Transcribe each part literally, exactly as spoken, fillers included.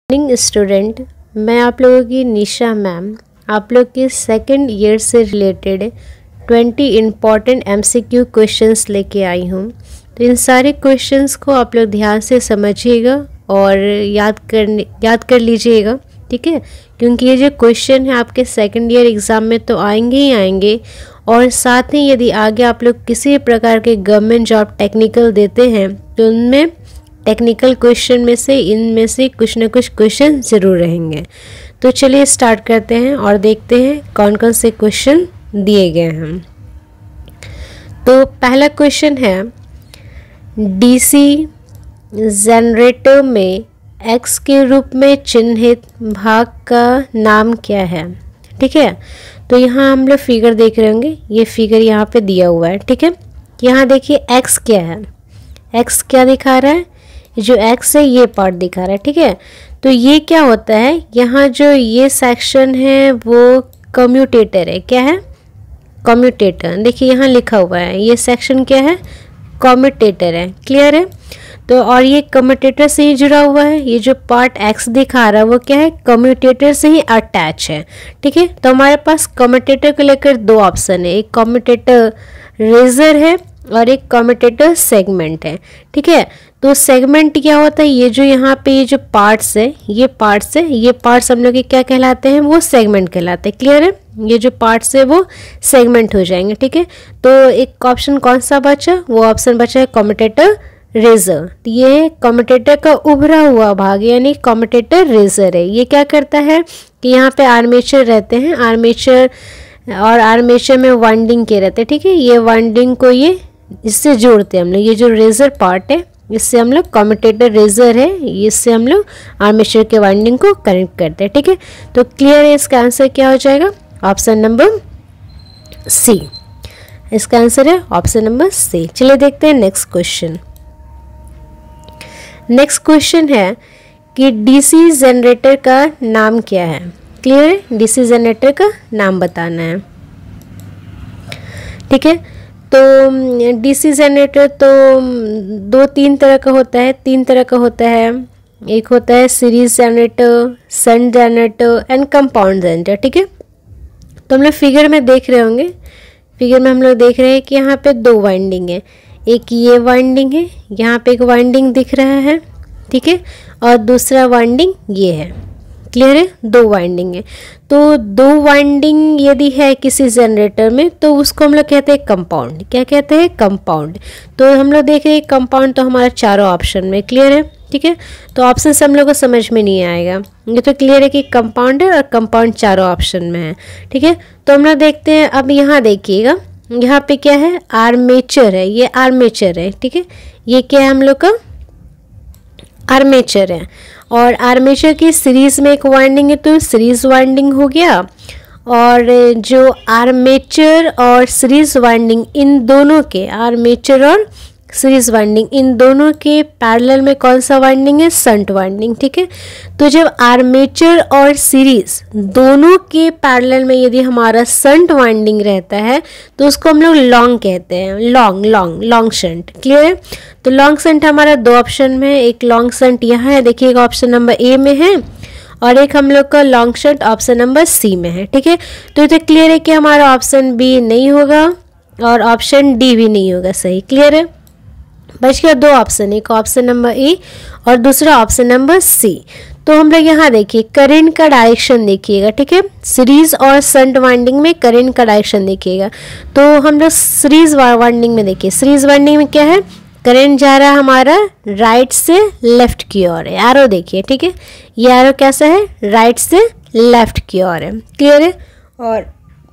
Morning student, मैं आप लोगों की निशा मैम आप लोग के सेकंड ईयर से related twenty important MCQ questions लेके आई हूँ। तो इन सारे क्वेश्चंस को आप लोग ध्यान से समझिएगा और याद करने याद कर लीजिएगा, ठीक है। क्योंकि ये जो क्वेश्चन है आपके सेकंड ईयर एग्ज़ाम में तो आएंगे ही आएंगे, और साथ ही यदि आगे आप लोग किसी प्रकार के गवर्नमेंट जॉब टेक्निकल देते हैं तो उनमें टेक्निकल क्वेश्चन में से इनमें से कुछ न कुछ क्वेश्चन ज़रूर रहेंगे। तो चलिए स्टार्ट करते हैं और देखते हैं कौन कौन से क्वेश्चन दिए गए हैं। तो पहला क्वेश्चन है, डीसी जनरेटर में एक्स के रूप में चिन्हित भाग का नाम क्या है, ठीक है। तो यहाँ हम लोग फिगर देख रहे होंगे, ये फिगर यहाँ पे दिया हुआ है, ठीक है। यहाँ देखिए एक्स क्या है, एक्स क्या दिखा रहा है, जो एक्स है ये पार्ट दिखा रहा है, ठीक है। तो ये क्या होता है, यहाँ जो ये सेक्शन है वो कम्यूटेटर है, क्या है, कम्यूटेटर। देखिए यहाँ लिखा हुआ है, ये सेक्शन क्या है, कम्यूटेटर है, क्लियर है। तो और ये कम्यूटेटर से ही जुड़ा हुआ है, ये जो पार्ट एक्स दिखा रहा है वो क्या है, कम्यूटेटर से ही अटैच है, ठीक है। तो हमारे पास कम्यूटेटर को लेकर दो ऑप्शन है, एक कम्यूटेटर रेजर है और एक कम्यूटेटर सेगमेंट है, ठीक है। तो सेगमेंट क्या होता है, ये जो यहाँ पे ये जो पार्ट्स है, ये पार्ट्स है, ये पार्ट्स हम लोग के क्या कहलाते हैं, वो सेगमेंट कहलाते हैं, क्लियर है। ये जो पार्ट्स है वो सेगमेंट हो जाएंगे, ठीक है। तो एक ऑप्शन कौन सा बचा, वो ऑप्शन बचा है कम्यूटेटर रेजर। तो ये कम्यूटेटर का उभरा हुआ भाग यानी कम्यूटेटर रेजर है। ये क्या करता है कि यहाँ पे आर्मेचर रहते हैं, आर्मेचर और आर्मेचर में वाइंडिंग के रहते हैं, ठीक है। ये वाइंडिंग को ये इससे जोड़ते हैं हम लोग, ये जो रेजर पार्ट है इससे हम लोग कम्यूटेटर रेजर है, इससे हम लोग आर्मेचर के वाइंडिंग को कनेक्ट करते हैं, ठीक है। तो क्लियर है, इसका आंसर क्या हो जाएगा, ऑप्शन नंबर सी। इसका आंसर है ऑप्शन नंबर सी। चलिए देखते हैं नेक्स्ट क्वेश्चन। नेक्स्ट क्वेश्चन है कि डीसी जनरेटर का नाम क्या है, क्लियर है। डीसी जनरेटर का नाम बताना है, ठीक है। तो डीसी जनरेटर तो दो तीन तरह का होता है, तीन तरह का होता है। एक होता है series generator, shunt generator and compound generator, ठीक है। तो हम लोग फिगर में देख रहे होंगे, फिगर में हम लोग देख रहे हैं कि यहाँ पे दो वाइंडिंग है, एक ये वाइंडिंग है, यहाँ पे एक वाइंडिंग दिख रहा है, ठीक है, और दूसरा वाइंडिंग ये है, क्लियर है। दो वाइंडिंग है, तो दो वाइंडिंग यदि है किसी जनरेटर में तो उसको हम लोग कहते हैं कंपाउंड। क्या कहते हैं, कंपाउंड। तो हम लोग देख रहे हैं कंपाउंड तो हमारा चारों ऑप्शन में, क्लियर है, ठीक है। तो ऑप्शन से हम लोग को समझ में नहीं आएगा, ये तो क्लियर है कि कंपाउंड है और कंपाउंड चारों ऑप्शन में है, ठीक है। तो हम लोग देखते हैं, अब यहाँ देखिएगा, यहाँ पे क्या है, आर्मेचर है, ये आर्मेचर है, ठीक है। ये क्या है हम लोग का, आर्मेचर है, और आर्मेचर की सीरीज में एक वाइंडिंग है तो सीरीज वाइंडिंग हो गया। और जो आर्मेचर और सीरीज वाइंडिंग इन दोनों के, आर्मेचर और सीरीज वाइंडिंग इन दोनों के पैरेलल में कौन सा वाइंडिंग है, शंट वाइंडिंग, ठीक है। तो जब आर्मेचर और सीरीज दोनों के पैरेलल में यदि हमारा शंट वाइंडिंग रहता है तो उसको हम लोग लॉन्ग कहते हैं, long long long shunt, clear है। तो लॉन्ग शंट हमारा दो ऑप्शन में है, एक लॉन्ग शंट यहाँ है, देखिएगा ऑप्शन नंबर ए में है, और एक हम लोग का long shunt option number C में है, ठीक है। तो ये तो क्लियर है कि हमारा ऑप्शन बी नहीं होगा और ऑप्शन डी भी नहीं होगा, सही, क्लियर है। बच गया दो ऑप्शन, एक ऑप्शन नंबर ए और दूसरा ऑप्शन नंबर सी। तो हम लोग यहाँ देखिए करंट का डायरेक्शन देखिएगा, ठीक है। सीरीज और शंट वाइंडिंग में करंट का डायरेक्शन देखिएगा। तो हम लोग सीरीज वाइंडिंग में देखिए, सीरीज वाइंडिंग में क्या है, करंट जा रहा है हमारा राइट से लेफ्ट की ओर है, एरो देखिए, ठीक है। ये एरो कैसा है, राइट से लेफ्ट की ओर है, क्लियर है। और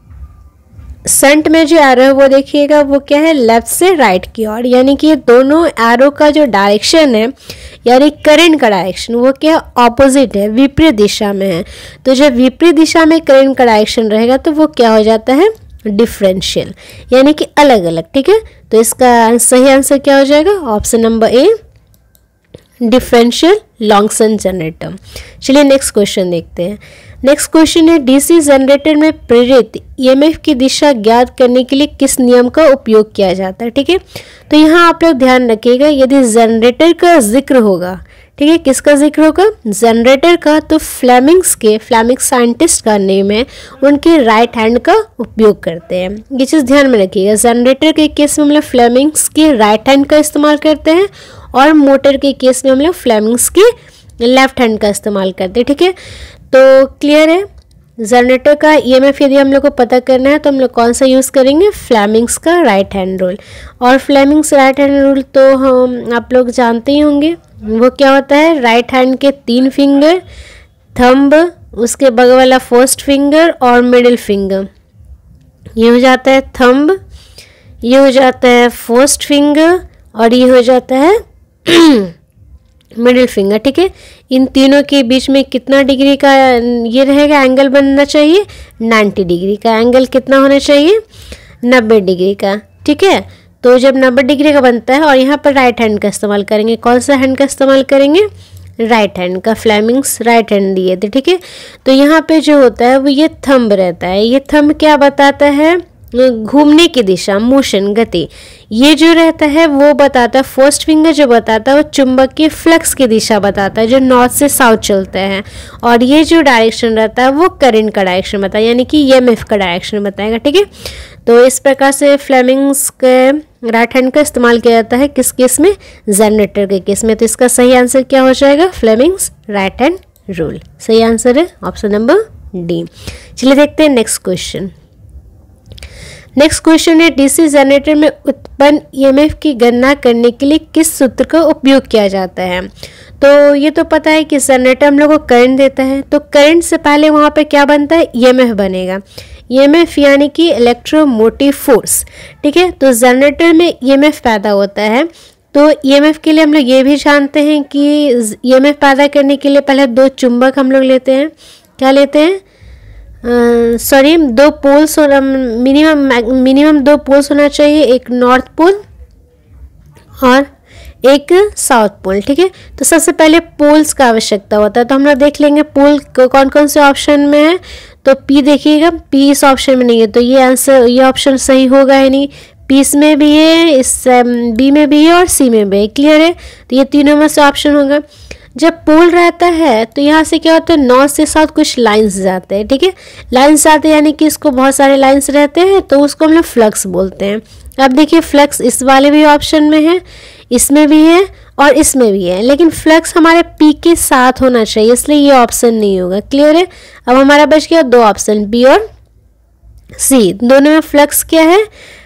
शंट में जो एरो है वो देखिएगा वो क्या है, लेफ्ट से राइट की ओर, यानी कि ये दोनों एरो का जो डायरेक्शन है यानी करंट का डायरेक्शन वो क्या ऑपोजिट है, विपरीत दिशा में है। तो जब विपरीत दिशा में करंट का डायरेक्शन रहेगा तो वो क्या हो जाता है, डिफरेंशियल, यानी कि अलग अलग, ठीक है। तो इसका सही आंसर क्या हो जाएगा, option number A, differential long shunt generator. चलिए नेक्स्ट क्वेश्चन देखते हैं। नेक्स्ट क्वेश्चन है, डीसी जनरेटर में प्रेरित ईएमएफ की दिशा ज्ञात करने के लिए किस नियम का उपयोग किया जाता है, ठीक है। तो यहाँ आप लोग ध्यान रखिएगा, यदि जनरेटर का जिक्र होगा, ठीक है, किसका जिक्र होगा? जनरेटर का। तो फ्लेमिंग्स के, फ्लेमिंग साइंटिस्ट का नेम है, उनके राइट हैंड का उपयोग करते हैं। ये चीज़ ध्यान में रखिएगा, जनरेटर के केस में हम लोग फ्लेमिंग्स के राइट हैंड का इस्तेमाल करते हैं और मोटर के केस में हम लोग फ्लेमिंग्स के लेफ्ट हैंड का इस्तेमाल करते हैं। ठीक है, तो क्लियर है। जनरेटर का ईएमएफ यदि हम लोग को पता करना है तो हम लोग कौन सा यूज़ करेंगे? फ्लेमिंग्स का राइट हैंड रूल। और फ्लेमिंग्स राइट हैंड रूल तो हम आप लोग जानते ही होंगे, वो क्या होता है? राइट हैंड के तीन फिंगर, थंब, उसके बगल वाला फर्स्ट फिंगर और मिडिल फिंगर। ये हो जाता है थंब, ये हो जाता है फर्स्ट फिंगर और ये हो जाता है मिडिल फिंगर। ठीक है, इन तीनों के बीच में कितना डिग्री का ये रहेगा? एंगल बनना चाहिए नब्बे डिग्री का। एंगल कितना होना चाहिए? नब्बे डिग्री का। ठीक है, तो जब नब्बे डिग्री का बनता है और यहाँ पर राइट हैंड का इस्तेमाल करेंगे, कौन सा हैंड का इस्तेमाल करेंगे? राइट हैंड का। फ्लेमिंग्स राइट हैंड दिए थे। ठीक है, तो यहाँ पे जो होता है वो ये थंब रहता है। ये थंब क्या बताता है? घूमने की दिशा, मोशन, गति। ये जो रहता है वो बताता है, फर्स्ट फिंगर जो बताता है वो चुंबक की फ्लक्स की दिशा बताता है, जो नॉर्थ से साउथ चलते हैं। और ये जो डायरेक्शन रहता है वो करंट का डायरेक्शन बताता है, यानी कि ईएमएफ का डायरेक्शन बताएगा। ठीक है, तो इस प्रकार से फ्लेमिंग्स के राइट हैंड का इस्तेमाल किया जाता है किस केस में? जनरेटर के केस में। तो इसका सही आंसर क्या हो जाएगा? Fleming's right hand rule. सही आंसर है ऑप्शन नंबर डी। चलिए देखते हैं नेक्स्ट क्वेश्चन। नेक्स्ट क्वेश्चन है, डीसी जनरेटर में उत्पन्न ईएमएफ की गणना करने के लिए किस सूत्र का उपयोग किया जाता है? तो ये तो पता है कि जनरेटर हम लोग को करंट देता है, तो करंट से पहले वहाँ पे क्या बनता है? ईएमएफ बनेगा। ईएमएफ यानी कि इलेक्ट्रोमोटिव फोर्स। ठीक है, तो जनरेटर में ईएमएफ पैदा होता है। तो ईएमएफ के लिए हम लोग ये भी जानते हैं कि ईएमएफ पैदा करने के लिए पहले दो चुंबक हम लोग लेते हैं। क्या लेते हैं? सॉरी uh, दो पोल्स और मिनिमम मिनिमम दो पोल्स होना चाहिए, एक नॉर्थ पोल और एक साउथ पोल। ठीक है, तो सबसे पहले पोल्स का आवश्यकता होता है। तो हम लोग देख लेंगे पोल कौन कौन से ऑप्शन में है। तो पी देखिएगा, पी इस ऑप्शन में नहीं है, तो ये आंसर, ये ऑप्शन सही होगा ही नहीं। पी इसमें भी है, इस बी में भी है और सी में भी है। क्लियर है, तो ये तीनों में से ऑप्शन होगा। जब पोल रहता है तो यहाँ से क्या होता है? नॉर्थ से साउथ कुछ लाइंस जाते हैं। ठीक है, लाइंस आते हैं यानी कि इसको बहुत सारे लाइंस रहते हैं, तो उसको हम लोग फ्लक्स बोलते हैं। अब देखिए फ्लक्स इस वाले भी ऑप्शन में है, इसमें भी है और इसमें भी है, लेकिन फ्लक्स हमारे पी के साथ होना चाहिए, इसलिए ये ऑप्शन नहीं होगा। क्लियर है, अब हमारा बच गया दो ऑप्शन, बी और सी। दोनों में फ्लक्स क्या है?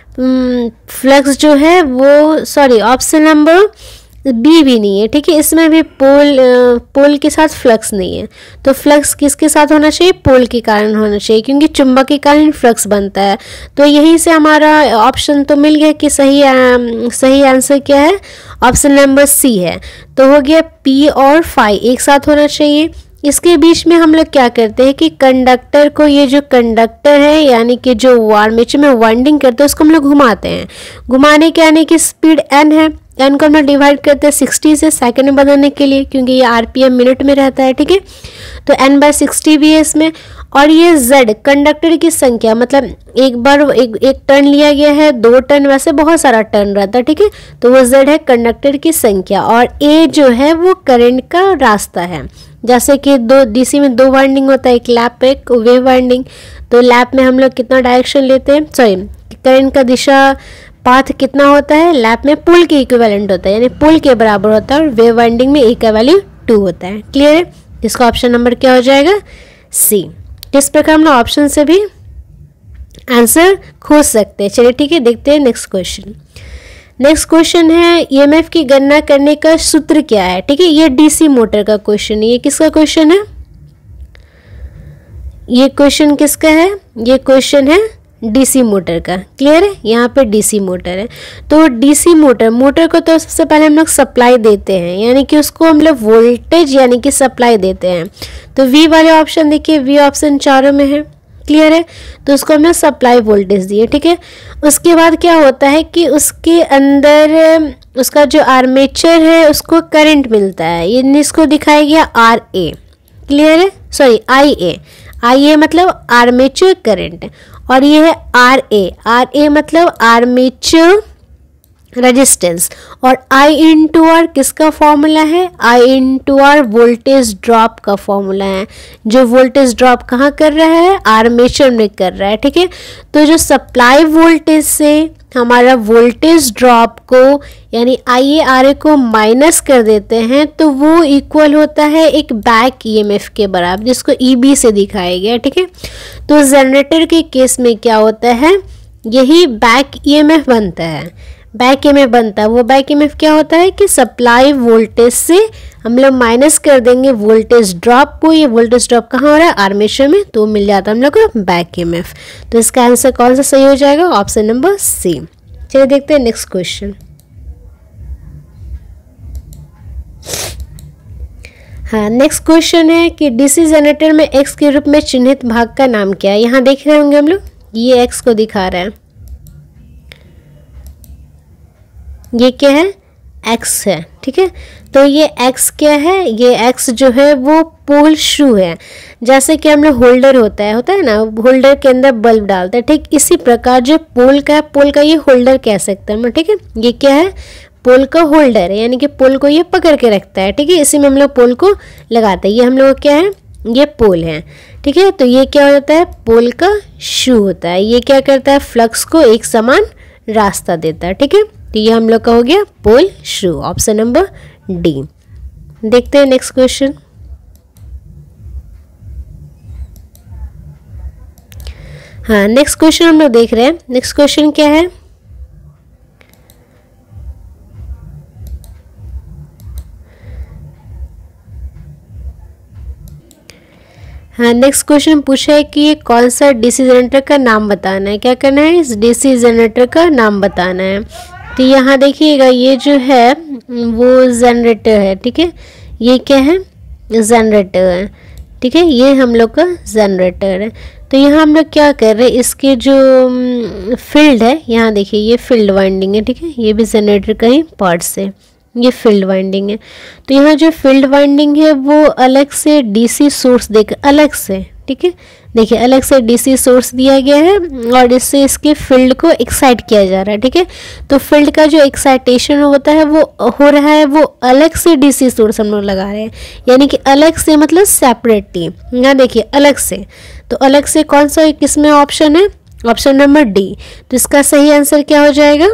फ्लक्स जो है वो, सॉरी ऑप्शन नंबर बी भी नहीं है। ठीक है, इसमें भी पोल पोल के साथ फ्लक्स नहीं है। तो फ्लक्स किसके साथ होना चाहिए? पोल के कारण होना चाहिए, क्योंकि चुंबक के कारण फ्लक्स बनता है। तो यहीं से हमारा ऑप्शन तो मिल गया कि सही आ, सही आंसर क्या है? ऑप्शन नंबर सी है। तो हो गया पी और फाई एक साथ होना चाहिए। इसके बीच में हम लोग क्या करते हैं कि कंडक्टर को, ये जो कंडक्टर है यानी कि जो आर्मेचर में वाइंडिंग करते हैं उसको हम लोग घुमाते हैं। घुमाने के यानी कि स्पीड एन है, एन को हम लोग डिवाइड करते हैं सिक्सटी से सेकंड में बदलने के लिए, क्योंकि ये आरपीएम मिनट में रहता है। ठीक है, तो एन बाय सिक्सटी भी है इसमें। और ये जेड कंडक्टर की संख्या, मतलब एक बार एक एक टर्न लिया गया है, दो टर्न, वैसे बहुत सारा टर्न रहता है। ठीक है, तो वो जेड है कंडक्टर की संख्या और ए जो है वो करंट का रास्ता है। जैसे कि दो डीसी में दो वाइंडिंग होता है, एक लैप एक वेव वाइंडिंग। तो लैप में हम लोग कितना डायरेक्शन लेते हैं, सॉरी करंट का दिशा पाथ कितना होता है? लैप में पुल के इक्विवेलेंट होता है, यानी पुल के बराबर होता है, और वेव वाइंडिंग में ए का वैल्यू टू होता है। क्लियर है, इसका ऑप्शन नंबर क्या हो जाएगा? सी। इस प्रकार हम लोग ऑप्शन से भी आंसर खोज सकते हैं। चलिए ठीक है, देखते हैं नेक्स्ट क्वेश्चन। नेक्स्ट क्वेश्चन है, ईएमएफ की गणना करने का सूत्र क्या है? ठीक है, ये डीसी मोटर का क्वेश्चन है। ये किसका क्वेश्चन है? ये क्वेश्चन किसका है? ये क्वेश्चन है डीसी मोटर का। क्लियर है, यहाँ पे डीसी मोटर है। तो डीसी मोटर मोटर को तो सबसे पहले हम लोग सप्लाई देते हैं, यानी कि उसको हम लोग वोल्टेज यानी कि सप्लाई देते हैं। तो वी वाले ऑप्शन देखिए, वी ऑप्शन चारों में है। क्लियर है, तो उसको हमने सप्लाई वोल्टेज दिए। ठीक है, उसके बाद क्या होता है कि उसके अंदर उसका जो आर्मेचर है उसको करंट मिलता है, ये इसको दिखाया गया आर ए। क्लियर है, sorry I A. I A मतलब आर्मेचर करंट, और ये है आर ए। आर ए मतलब आर्मेचर रेजिस्टेंस, और आई इंटू आर किसका फॉर्मूला है, I into R voltage drop का फॉर्मूला है, जो वोल्टेज ड्रॉप कहाँ कर रहा है, आर्मेचर में कर रहा है। ठीक है, तो जो सप्लाई वोल्टेज से हमारा वोल्टेज ड्रॉप को यानी आई ए आर ए को माइनस कर देते हैं तो वो इक्वल होता है एक बैक ईएमएफ के बराबर, जिसको ई बी से दिखाया गया। ठीक है, तो जनरेटर के केस में क्या होता है, यही बैक ईएमएफ बनता है, बैक ईएमएफ बनता है। वो बैक ईएमएफ क्या होता है कि सप्लाई वोल्टेज से हम लोग माइनस कर देंगे वोल्टेज ड्रॉप को, ये वोल्टेज ड्रॉप कहाँ हो रहा है, आर्मेचर में, तो मिल जाता है हम लोग को बैक ईएमएफ। तो इसका आंसर कौन सा सही हो जाएगा, ऑप्शन नंबर सी। चलिए देखते हैं नेक्स्ट क्वेश्चन। हाँ, नेक्स्ट क्वेश्चन है कि डीसी जनरेटर में एक्स के रूप में चिन्हित भाग का नाम क्या है। यहाँ देख रहे होंगे हम लोग, ये एक्स को दिखा रहा है, ये क्या है, एक्स है। ठीक है, तो ये एक्स क्या है, ये एक्स जो है वो पोल शू है। जैसे कि हम लोग होल्डर होता है होता है ना, होल्डर के अंदर बल्ब डालते हैं, ठीक इसी प्रकार जो पोल का है, पोल का ये होल्डर कह सकते हैं हम लोग। ठीक है, ये क्या है, पोल का होल्डर है, यानी कि पोल को ये पकड़ के रखता है। ठीक है, इसी में हम लोग पोल को लगाते हैं। ये हम लोग क्या है, ये पोल है। ठीक है, तो ये क्या होता है, पोल का शू होता है। ये क्या करता है, फ्लक्स को एक समान रास्ता देता है। ठीक है, तो ये हम लोग का हो गया pole shoe, option number D. देखते हैं नेक्स्ट क्वेश्चन। हाँ, नेक्स्ट क्वेश्चन हम लोग देख रहे हैं। नेक्स्ट क्वेश्चन क्या है, हाँ, नेक्स्ट क्वेश्चन पूछा है कि ये कौन सा डीसी जनरेटर का नाम बताना है। क्या करना है, इस डीसी जनरेटर का नाम बताना है। तो यहाँ देखिएगा, ये जो है वो जनरेटर है। ठीक है, ये क्या है, जनरेटर है। ठीक है, ये हम लोग का जनरेटर है। तो यहाँ हम लोग क्या कर रहे हैं, इसके जो फील्ड है, यहाँ देखिए ये फील्ड वाइंडिंग है। ठीक है, ये भी जनरेटर का ही पार्ट्स है, ये फील्ड वाइंडिंग है। तो यहाँ जो फील्ड वाइंडिंग है वो अलग से डीसी सोर्स देकर अलग से, ठीक है, देखिए अलग से डीसी सोर्स दिया गया है और इससे इसके फील्ड को एक्साइट किया जा रहा है। ठीक है, तो फील्ड का जो एक्साइटेशन होता है वो हो रहा है, वो अलग से डीसी सोर्स हम लोग लगा रहे हैं, यानी कि अलग से मतलब सेपरेटली। यहाँ देखिए अलग से, तो अलग से कौन सा किस में ऑप्शन है, ऑप्शन नंबर डी। तो इसका सही आंसर क्या हो जाएगा,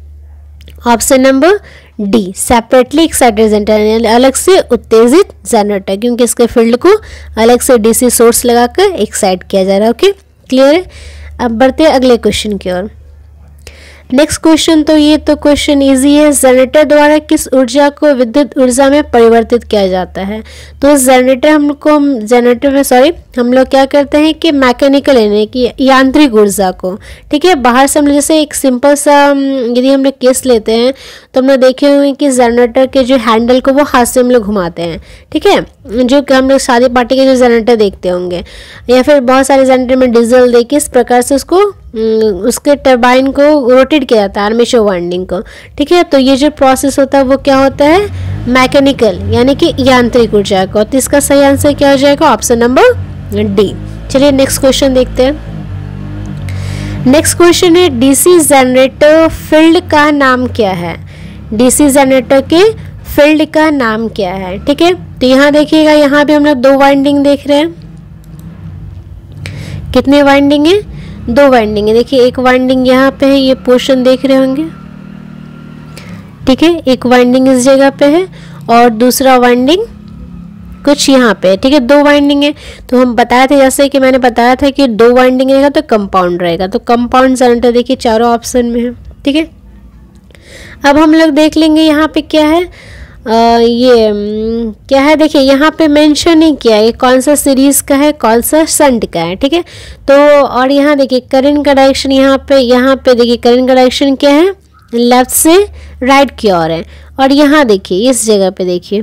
option number D, separately excited generator, अलग से उत्तेजित जनरेटर, क्योंकि इसके फील्ड को अलग से डीसी सोर्स लगाकर एक्साइट किया जा रहा है। ओके, क्लियर है। अब बढ़ते हैं अगले क्वेश्चन की ओर। नेक्स्ट क्वेश्चन, तो ये तो क्वेश्चन इजी है। जनरेटर द्वारा किस ऊर्जा को विद्युत ऊर्जा में परिवर्तित किया जाता है। तो जनरेटर हमको जनरेटर में सॉरी हम लोग क्या करते हैं कि मैकेनिकल यानी कि यांत्रिक ऊर्जा को, ठीक है, बाहर से हम लोग जैसे एक सिंपल सा यदि हम लोग केस लेते हैं तो हम लोग देखे हुए कि जनरेटर के जो हैंडल को वो हाथ से हम लोग घुमाते हैं। ठीक है, जो कि हम लोग शादी पार्टी के जो जनरेटर देखते होंगे, या फिर बहुत सारे जनरेटर में डीजल देके इस प्रकार से उसको उसके टरबाइन को रोटेट किया जाता है, आर्मेचर वाइंडिंग को। ठीक है, तो ये जो प्रोसेस होता है वो क्या होता है, मैकेनिकल यानी कि यांत्रिक ऊर्जा का। तो इसका सही आंसर क्या हो जाएगा, ऑप्शन नंबर डी। चलिए नेक्स्ट क्वेश्चन देखते हैं। नेक्स्ट क्वेश्चन है डीसी जनरेटर फील्ड का नाम क्या है। डीसी जनरेटर के फील्ड का नाम क्या है। ठीक है, तो यहाँ देखिएगा, यहाँ भी हम लोग दो वाइंडिंग देख रहे हैं। कितने वाइंडिंग है, दो वाइंडिंग है। देखिए एक वाइंडिंग यहाँ पे है, ये पोर्शन देख रहे होंगे। ठीक है, एक वाइंडिंग इस जगह पे है और दूसरा वाइंडिंग कुछ यहाँ पे। ठीक है, दो वाइंडिंग है। तो हम बताए थे, जैसे कि मैंने बताया था कि दो वाइंडिंग रहेगा तो कंपाउंड रहेगा। तो कंपाउंड जनरेटर देखिए चारों ऑप्शन में है। ठीक है, अब हम लोग देख लेंगे यहाँ पे क्या है। आ, ये क्या है, देखिए यहाँ पे मेंशन नहीं किया ये कौन सा सीरीज का है, कौन सा शंट का है। ठीक है, तो और यहाँ देखिए करंट का डायरेक्शन, यहाँ पे यहाँ पे देखिए करंट का डायरेक्शन क्या है, लेफ्ट से राइट की ओर है। और यहाँ देखिए इस जगह पे देखिए,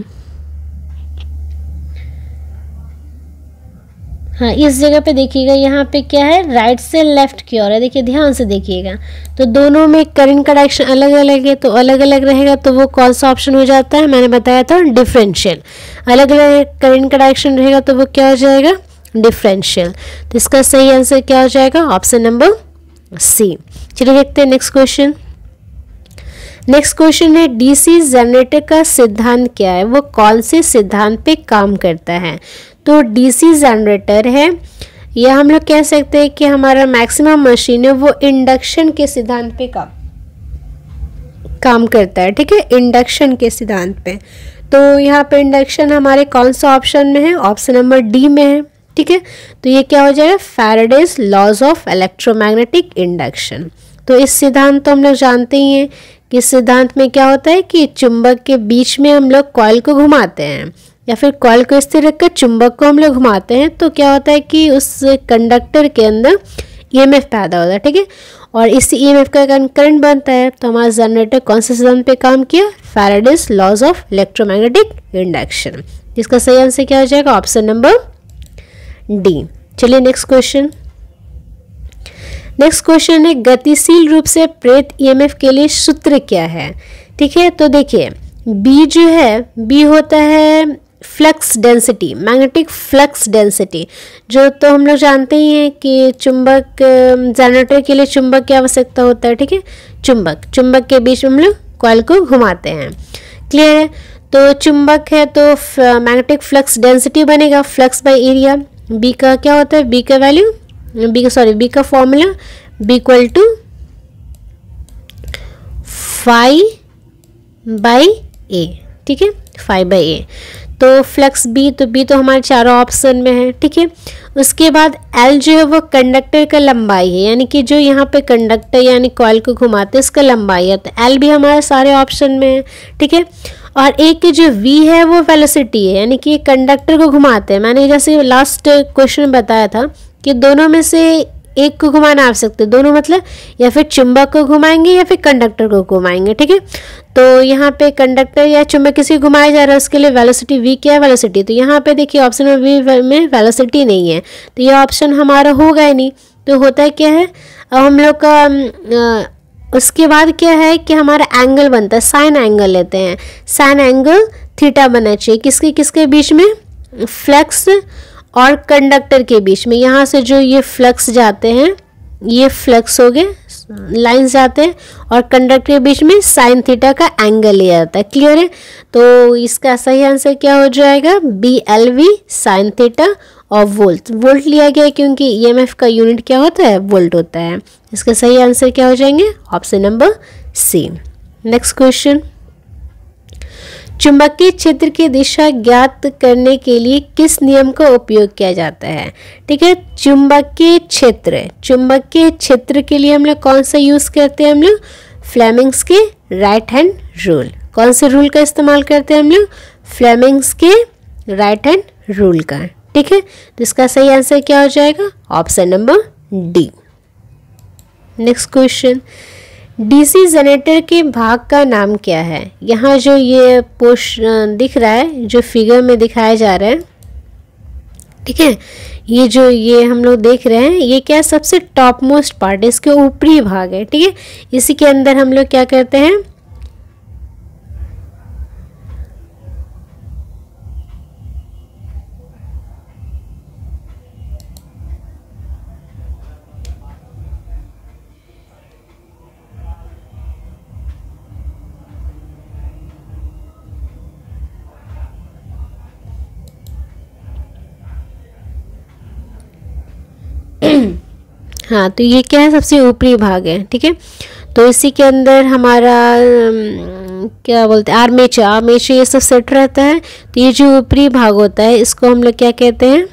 हाँ इस जगह पे देखिएगा, यहाँ पे क्या है, राइट से लेफ्ट की ओर है। देखिए ध्यान से देखिएगा, तो दोनों में करंट का डायरेक्शन अलग अलग है, तो अलग अलग रहेगा तो वो कौन सा ऑप्शन हो जाता है, मैंने बताया था डिफरेंशियल। अलग अलग करंट का डायरेक्शन रहेगा तो वो क्या हो जाएगा, डिफरेंशियल। तो इसका सही आंसर क्या हो जाएगा, ऑप्शन नंबर सी। चलिए देखते हैं नेक्स्ट क्वेश्चन। नेक्स्ट क्वेश्चन है डीसी जनरेटर का सिद्धांत क्या है, वो कौन से सिद्धांत पे काम करता है। तो डीसी जनरेटर है, या हम लोग कह सकते हैं कि हमारा मैक्सिमम मशीन है वो इंडक्शन के सिद्धांत पे काम काम करता है। ठीक है, इंडक्शन के सिद्धांत पे। तो यहाँ पे इंडक्शन हमारे कौन सा ऑप्शन में है, ऑप्शन नंबर डी में है। ठीक है, तो ये क्या हो जाएगा, Faraday's laws of electromagnetic induction. तो इस सिद्धांत तो हम लोग जानते ही हैं कि इस सिद्धांत में क्या होता है कि चुंबक के बीच में हम लोग कॉइल को घुमाते हैं, या फिर कॉइल को स्थिर रखकर चुंबक को हम लोग घुमाते हैं, तो क्या होता है कि उस कंडक्टर के अंदर ईएमएफ पैदा होता है। ठीक है, और इस ईएमएफ का करंट बनता है। तो हमारा जनरेटर कौन से सिद्धांत पे काम किया, Faraday's laws of electromagnetic induction. इसका सही आंसर क्या हो जाएगा, ऑप्शन नंबर डी। चलिए नेक्स्ट क्वेश्चन। नेक्स्ट क्वेश्चन है गतिशील रूप से प्रेरित ईएमएफ के लिए सूत्र क्या है। ठीक है, तो देखिए बी जो है, बी होता है flux density, magnetic flux density, जो तो हम लोग जानते ही हैं कि चुंबक जनरेटर के लिए चुंबक की आवश्यकता होता है। ठीक है, चुंबक चुंबक के बीच में हम लोग कॉइल को घुमाते हैं। क्लियर है, तो चुंबक है तो मैग्नेटिक फ्लक्स डेंसिटी बनेगा फ्लक्स बाय एरिया। बी का क्या होता है, बी का वैल्यू, बी का सॉरी बी का formula B equal to five by A. ठीक है, फाइव बाई ए। तो फ्लक्स बी, तो बी तो हमारे चारों ऑप्शन में है। ठीक है, उसके बाद एल जो है वो कंडक्टर का लंबाई है, यानी कि जो यहाँ पे कंडक्टर यानी कॉइल को घुमाते हैं इसका लंबाई है, तो एल भी हमारे सारे ऑप्शन में है। ठीक है, और एक की जो वी है वो वेलोसिटी है, यानी कि कंडक्टर को घुमाते हैं। मैंने जैसे लास्ट क्वेश्चन बताया था कि दोनों में से एक को घुमाना आवश्यक है, दोनों मतलब या फिर चुंबक को घुमाएंगे या फिर कंडक्टर को घुमाएंगे। ठीक है, तो यहाँ पे कंडक्टर या चुंबक किसी को घुमाया जा रहा है, उसके लिए वेलोसिटी वी क्या है, वेलोसिटी। तो यहाँ पे देखिए ऑप्शन में वी में वेलोसिटी नहीं है, तो ये ऑप्शन हमारा होगा ही नहीं। तो होता है क्या है, अब हम लोग का आ, उसके बाद क्या है कि हमारा एंगल बनता है, साइन एंगल लेते हैं। साइन एंगल थीटा बनना चाहिए किसके किसके बीच में, फ्लक्स और कंडक्टर के बीच में। यहाँ से जो ये फ्लक्स जाते हैं, ये फ्लक्स हो गए, लाइंस जाते हैं, और कंडक्टर के बीच में साइन थीटा का एंगल लिया जाता है। क्लियर है, तो इसका सही आंसर क्या हो जाएगा, B L V sine theta, और वोल्ट वोल्ट लिया गया क्योंकि ईएमएफ का यूनिट क्या होता है, वोल्ट होता है। इसका सही आंसर क्या हो जाएंगे, option number C. Next question, चुंबकीय क्षेत्र की दिशा ज्ञात करने के लिए किस नियम का उपयोग किया जाता है। ठीक है, चुंबकीय क्षेत्र, चुंबकीय क्षेत्र के लिए हम लोग कौन सा यूज करते हैं, हम लोग फ्लेमिंग्स के राइट हैंड रूल। कौन से रूल का इस्तेमाल करते हैं हम लोग, फ्लेमिंग्स के राइट हैंड रूल का। ठीक है, तो इसका सही आंसर क्या हो जाएगा, option number D. Next question, DC generator के भाग का नाम क्या है। यहाँ जो ये पोस्ट दिख रहा है, जो फिगर में दिखाया जा रहा है, ठीक है, ये जो ये हम लोग देख रहे हैं, ये क्या सबसे टॉप मोस्ट पार्ट है, इसके ऊपरी भाग है। ठीक है, इसी के अंदर हम लोग क्या करते हैं, हाँ, तो ये क्या है, सबसे ऊपरी भाग है। ठीक है, तो इसी के अंदर हमारा क्या बोलते हैं, आर्मेचर, आर्मेचर ये सब सेट रहता है। तो ये जो ऊपरी भाग होता है इसको हम लोग क्या कहते हैं,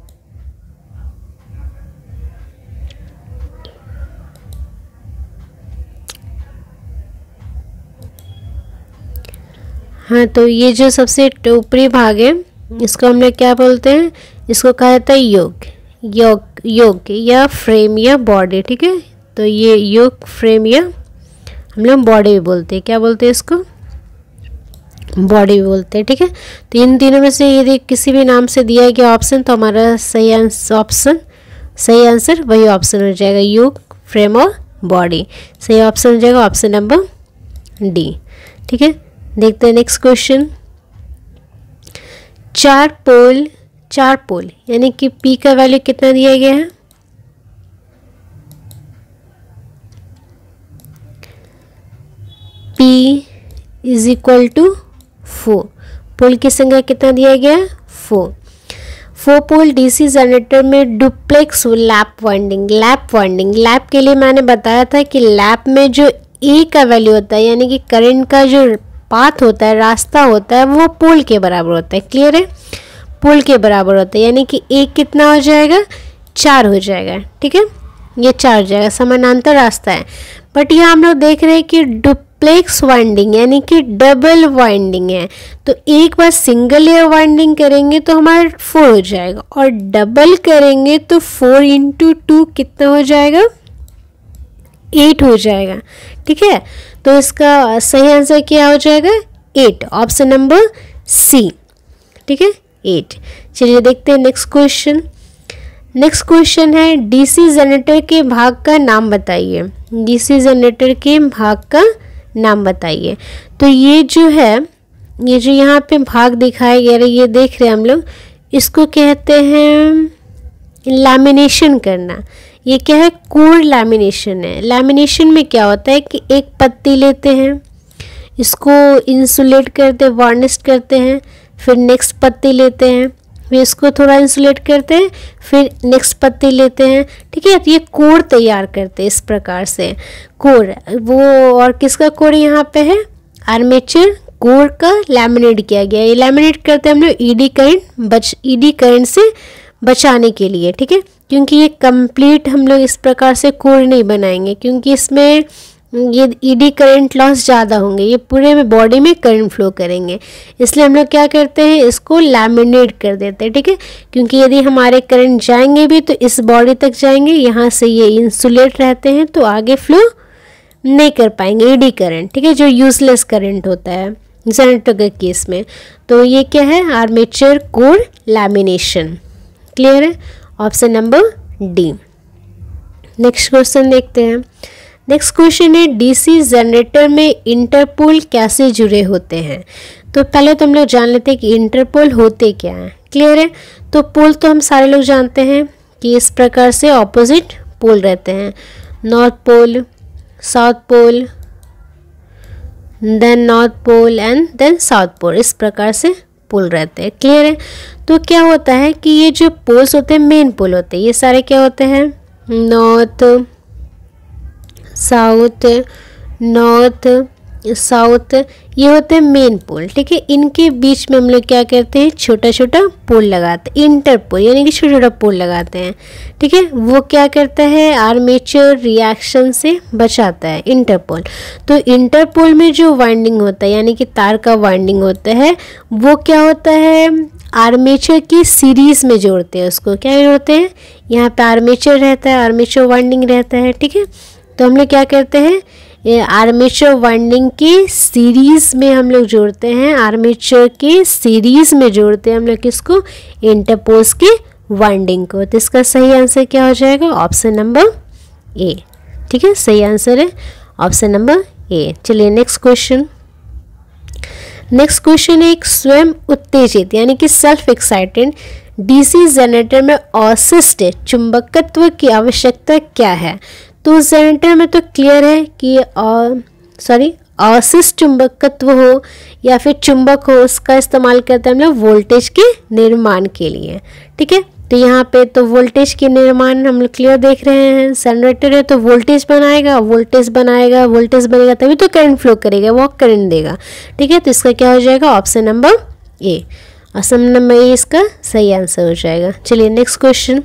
हाँ, तो ये जो सबसे ऊपरी भाग है इसको हम लोग क्या बोलते हैं, इसको कहा जाता है योग योग योग या फ्रेम या बॉडी। ठीक है, तो ये योग, फ्रेम या हम लोग बॉडी भी बोलते हैं, क्या बोलते हैं इसको, बॉडी भी बोलते हैं। ठीक है, तो इन तीनों में से यदि किसी भी नाम से दिया गया ऑप्शन, तो हमारा सही आंसर ऑप्शन सही आंसर वही ऑप्शन हो जाएगा, योग, फ्रेम और बॉडी। सही ऑप्शन हो जाएगा ऑप्शन नंबर डी। ठीक है, देखते हैं नेक्स्ट क्वेश्चन, चार पोल चार पोल यानी कि पी का वैल्यू कितना दिया गया है, P is equal to four. Pole की संख्या कितना दिया गया? Four. Four pole DC generator में duplex lap winding. Lap winding lap के लिए मैंने बताया था कि लैप में जो ए का वैल्यू होता है, यानी कि करंट का जो पाथ होता है, रास्ता होता है, वो पोल के बराबर होता है। क्लियर है? पोल के बराबर होता है, यानी कि एक कितना हो जाएगा? चार हो जाएगा। ठीक है, ये चार हो जाएगा, समानांतर रास्ता है। बट यहाँ हम लोग देख रहे हैं कि डुप्लेक्स वाइंडिंग यानी कि डबल वाइंडिंग है, तो एक बार सिंगल लेयर वाइंडिंग करेंगे तो हमारा फोर हो जाएगा, और डबल करेंगे तो फोर इंटू टू कितना हो जाएगा? एट हो जाएगा। ठीक है, तो इसका सही आंसर क्या हो जाएगा? एट। Option number C. ठीक है, एट। चलिए देखते हैं नेक्स्ट क्वेश्चन। नेक्स्ट क्वेश्चन है डीसी जनरेटर के भाग का नाम बताइए। डीसी जनरेटर के भाग का नाम बताइए। तो ये जो है, ये जो यहाँ पे भाग दिखाया गया है, ये देख रहे हैं हम लोग, इसको कहते हैं लैमिनेशन करना। ये क्या है? कोर लैमिनेशन है। लैमिनेशन में क्या होता है कि एक पत्ती लेते हैं, इसको इंसुलेट करते हैं, वार्निश करते हैं, फिर नेक्स्ट पत्ती लेते हैं, फिर इसको थोड़ा इंसुलेट करते हैं, फिर नेक्स्ट पत्ती लेते हैं। ठीक है, तो ये कोर तैयार करते हैं इस प्रकार से। कोर वो, और किसका कोर यहाँ पे है? आर्मेचर कोर का लैमिनेट किया गया। ये लैमिनेट करते हैं हम लोग ईडी करंट बच ईडी करंट से बचाने के लिए। ठीक है, क्योंकि ये कंप्लीट हम लोग इस प्रकार से कोर नहीं बनाएंगे, क्योंकि इसमें ये ईडी करंट लॉस ज़्यादा होंगे, ये पूरे में बॉडी में करंट फ्लो करेंगे, इसलिए हम लोग क्या करते हैं? इसको लैमिनेट कर देते हैं। ठीक है, क्योंकि यदि हमारे करंट जाएंगे भी तो इस बॉडी तक जाएंगे, यहाँ से ये इंसुलेट रहते हैं तो आगे फ्लो नहीं कर पाएंगे ईडी करंट। ठीक है, जो यूजलेस करंट होता है जनरेटर के केस में। तो ये क्या है? Armature core lamination. क्लियर है? Option number D. Next question देखते हैं। नेक्स्ट क्वेश्चन है डीसी जनरेटर में इंटरपोल कैसे जुड़े होते हैं। तो पहले तो हम लोग जान लेते हैं कि इंटरपोल होते क्या हैं। क्लियर है? तो पोल तो हम सारे लोग जानते हैं कि इस प्रकार से ऑपोजिट पोल रहते हैं, north pole, south pole, then north pole and then south pole, इस प्रकार से पोल रहते हैं। क्लियर है? तो क्या होता है कि ये जो पोल्स होते हैं मेन पोल होते हैं, ये सारे क्या होते हैं? नॉर्थ साउथ, नॉर्थ साउथ, ये होते हैं मेन पोल। ठीक है, इनके बीच में हम लोग क्या करते हैं? छोटा छोटा पोल लगाते हैं, इंटरपोल यानी कि छोटा छोटा पोल लगाते हैं। ठीक है, वो क्या करता है? आर्मेचर रिएक्शन से बचाता है इंटरपोल। तो इंटरपोल में जो वाइंडिंग होता है यानी कि तार का वाइंडिंग होता है, वो क्या होता है? आर्मेचर की सीरीज में जोड़ते हैं उसको। क्या जोड़ते हैं? यहाँ पे आर्मेचर रहता है, आर्मेचर वाइंडिंग रहता है। ठीक है, तो हम लोग क्या करते हैं? ये आर्मेचर वाइंडिंग की सीरीज में हम लोग जोड़ते हैं, आर्मेचर के सीरीज में जोड़ते हैं हम लोग किसको? इंटरपोल्स की वाइंडिंग को। तो इसका सही आंसर क्या हो जाएगा? Option number A. ठीक है, सही आंसर है ऑप्शन नंबर ए। चलिए नेक्स्ट क्वेश्चन। नेक्स्ट क्वेश्चन है एक स्वयं उत्तेजित यानी कि सेल्फ एक्साइटेड डीसी जनरेटर में अवशिष्ट चुंबकत्व की आवश्यकता क्या है। तो जनरेटर में तो क्लियर है कि सॉरी अवशिष्ट चुंबकत्व हो या फिर चुंबक हो, उसका इस्तेमाल करते हैं हम लोग वोल्टेज के निर्माण के लिए। ठीक है, तो यहाँ पे तो वोल्टेज के निर्माण हम लोग क्लियर देख रहे हैं। जनरेटर है तो वोल्टेज बनाएगा, वोल्टेज बनाएगा वोल्टेज बनेगा तभी तो करंट फ्लो करेगा, वो करंट देगा। ठीक है, तो इसका क्या हो जाएगा? Option number A. Option number A इसका सही आंसर हो जाएगा। चलिए नेक्स्ट क्वेश्चन।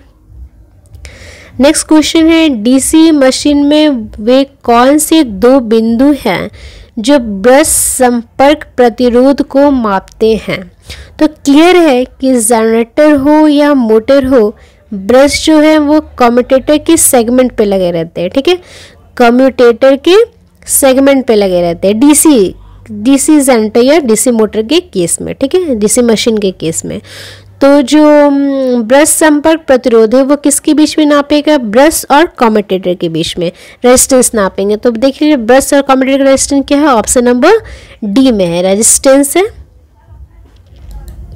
नेक्स्ट क्वेश्चन है डीसी मशीन में वे कौन से दो बिंदु हैं जो ब्रश संपर्क प्रतिरोध को मापते हैं। तो क्लियर है कि जनरेटर हो या मोटर हो, ब्रश जो है वो कम्यूटेटर के सेगमेंट पे लगे रहते हैं। ठीक है, कम्यूटेटर के सेगमेंट पे लगे रहते हैं डीसी डीसी जनरेटर या डीसी मोटर के केस में। ठीक है, डीसी मशीन के केस में तो जो ब्रश संपर्क प्रतिरोध है वो किसके बीच में नापेगा? ब्रश और कम्यूटेटर के बीच में रेजिस्टेंस नापेंगे। तो देख लीजिए ब्रश और कम्यूटेटर का रेजिस्टेंस क्या है? ऑप्शन नंबर डी में है, रेजिस्टेंस है।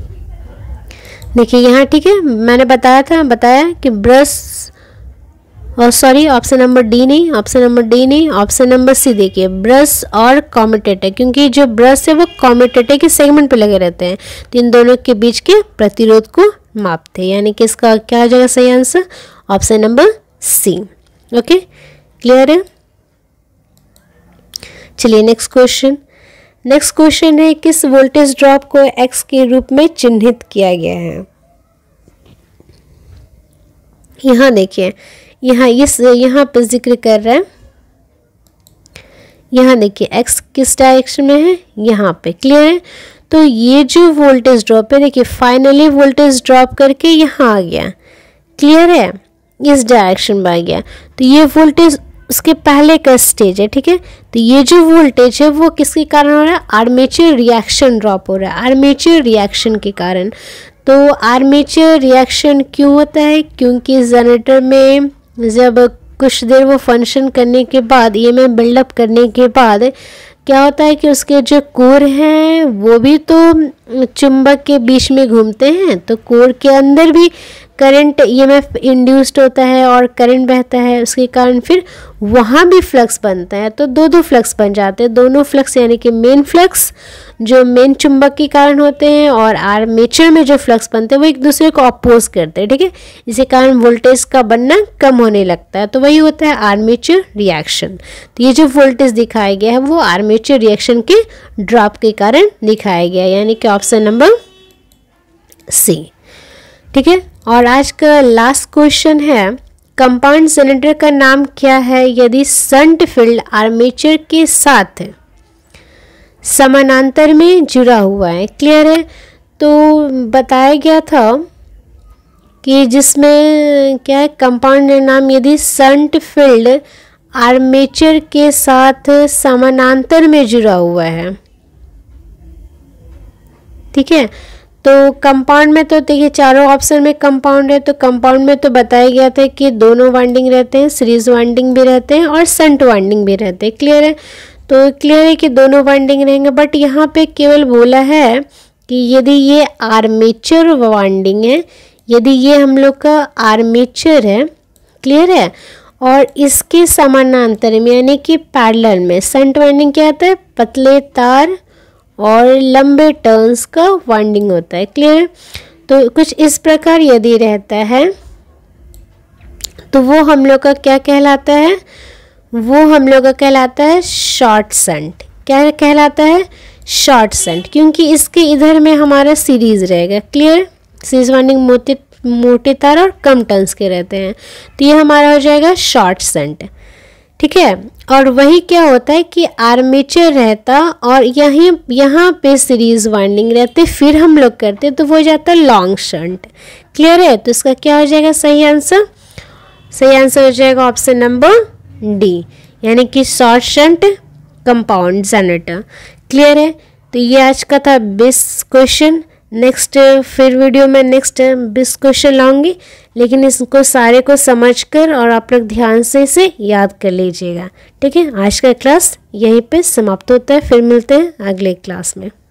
देखिए यहाँ, ठीक है, मैंने बताया था बताया कि ब्रश और सॉरी ऑप्शन नंबर डी नहीं, ऑप्शन नंबर डी नहीं, ऑप्शन नंबर सी देखिए, ब्रश और कम्यूटेटर, क्योंकि जो ब्रश है वो कम्यूटेटर के सेगमेंट पे लगे रहते हैं, तो इन दोनों के बीच के प्रतिरोध को मापते हैं, यानी कि इसका क्या हो जाएगा सही answer, option number C. Okay, clear है। चलिए नेक्स्ट क्वेश्चन। नेक्स्ट क्वेश्चन है, किस वोल्टेज ड्रॉप को एक्स के रूप में चिन्हित किया गया है। यहाँ देखिए, यहाँ इस यहाँ पे जिक्र कर रहा है, यहाँ देखिए एक्स किस डायरेक्शन में है, यहाँ पे, क्लियर है। तो ये जो वोल्टेज ड्रॉप है, देखिए फाइनली वोल्टेज ड्रॉप करके यहाँ आ गया, क्लियर है, इस डायरेक्शन में आ गया। तो ये वोल्टेज उसके पहले का स्टेज है, ठीक है। तो ये जो वोल्टेज है वो किसके कारण हो रहा है, आर्मेचर रिएक्शन ड्रॉप हो रहा है, आर्मेचर रिएक्शन के कारण। तो आर्मेचर रिएक्शन क्यों होता है, क्योंकि जनरेटर में जब कुछ देर वो फंक्शन करने के बाद, ई एम एफ बिल्डअप करने के बाद क्या होता है कि उसके जो कोर हैं वो भी तो चुंबक के बीच में घूमते हैं, तो कोर के अंदर भी current E M F induced होता है और करंट बहता है, उसके कारण फिर वहाँ भी फ्लक्स बनता है। तो दो दो फ्लक्स बन जाते हैं, दोनों फ्लक्स यानी कि मेन फ्लक्स जो मेन चुंबक के कारण होते हैं और आर्मेचर में जो फ्लक्स बनते हैं वो एक दूसरे को अपोज करते हैं, ठीक है। इसी कारण वोल्टेज का बनना कम होने लगता है, तो वही होता है आर्मेचर रिएक्शन। तो ये जो वोल्टेज दिखाया गया है वो आर्मेचर रिएक्शन के ड्रॉप के कारण दिखाया गया है, यानी कि ऑप्शन नंबर सी, ठीक है। और आज का लास्ट क्वेश्चन है, कंपाउंड जनरेटर का नाम क्या है यदि शंट फील्ड आर्मेचर के साथ समानांतर में जुड़ा हुआ है, क्लियर है। तो बताया गया था कि जिसमें क्या है, कंपाउंड नाम यदि शंट फील्ड आर्मेचर के साथ समानांतर में जुड़ा हुआ है, ठीक है। तो कंपाउंड में तो देखिए चारों ऑप्शन में कंपाउंड है, तो कंपाउंड में तो बताया गया था कि दोनों वाइंडिंग रहते हैं, सीरीज वाइंडिंग भी रहते हैं और शंट वाइंडिंग भी रहते हैं, क्लियर है। तो क्लियर है कि दोनों वाइंडिंग रहेंगे, बट यहाँ पे केवल बोला है कि यदि ये आर्मेचर वाइंडिंग है, यदि ये हम लोग का आर्मेचर है, क्लियर है, और इसके समानांतर में यानी कि पैरेलल में शंट वाइंडिंग क्या होता है, पतले तार और लंबे टर्न्स का वाइंडिंग होता है, क्लियर। तो कुछ इस प्रकार यदि रहता है तो वो हम लोग का क्या कहलाता है, वो हम लोग का कहलाता है शॉर्ट शंट। क्या कहलाता है, शॉर्ट शंट, क्योंकि इसके इधर में हमारा सीरीज रहेगा, क्लियर। सीरीज वाइंडिंग मोटे मोटे तार और कम टर्न्स के रहते हैं, तो ये हमारा हो जाएगा शॉर्ट शंट, ठीक है। और वही क्या होता है कि आर्मेचर रहता और यहीं यहाँ पे सीरीज वाइंडिंग रहते, फिर हम लोग करते तो वो हो जाता है लॉन्ग शंट, क्लियर है। तो इसका क्या हो जाएगा सही आंसर, सही आंसर हो जाएगा ऑप्शन नंबर डी, यानी कि short shunt compound generator, clear है। तो ये आज का था बीस क्वेश्चन। नेक्स्ट फिर वीडियो में नेक्स्ट बीस क्वेश्चन लाऊंगी, लेकिन इसको सारे को समझकर और आप लोग ध्यान से इसे याद कर लीजिएगा, ठीक है। आज का क्लास यहीं पे समाप्त होता है, फिर मिलते हैं अगले क्लास में।